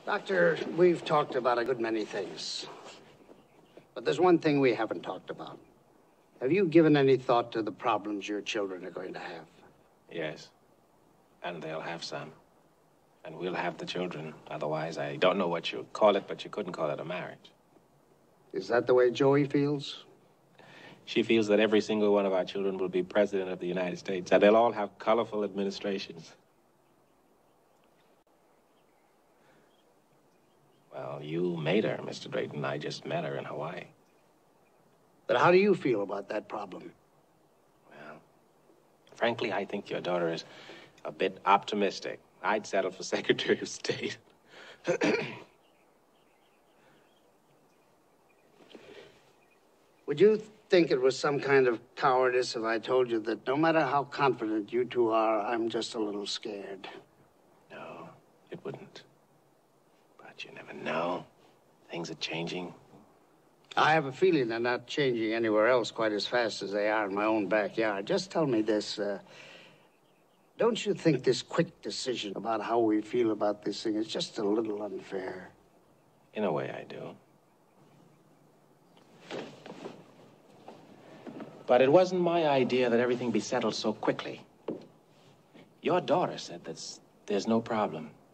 Doctor, we've talked about a good many things. But there's one thing we haven't talked about. Have you given any thought to the problems your children are going to have? Yes. And they'll have some. And we'll have the children. Otherwise, I don't know what you call it, but you couldn't call it a marriage. Is that the way Joey feels? She feels that every single one of our children will be president of the United States, and they'll all have colorful administrations. Well, you made her, Mr. Drayton. I just met her in Hawaii. But how do you feel about that problem? Well, frankly, I think your daughter is a bit optimistic. I'd settle for Secretary of State. Would you think it was some kind of cowardice if I told you that no matter how confident you two are, I'm just a little scared? No, it wouldn't. But you never know. Things are changing. I have a feeling they're not changing anywhere else quite as fast as they are in my own backyard. Just tell me this, don't you think this quick decision about how we feel about this thing is just a little unfair? In a way, I do. But it wasn't my idea that everything be settled so quickly. Your daughter said that there's no problem.